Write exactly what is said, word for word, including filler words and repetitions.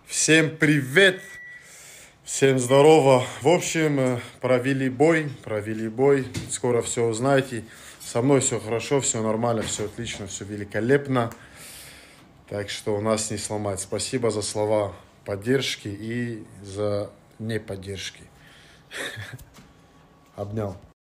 Всем привет! Всем здорово! В общем, провели бой, провели бой. Скоро все узнаете. Со мной все хорошо, все нормально, все отлично, все великолепно. Так что у нас не сломать. Спасибо за слова поддержки и за неподдержки. Обнял.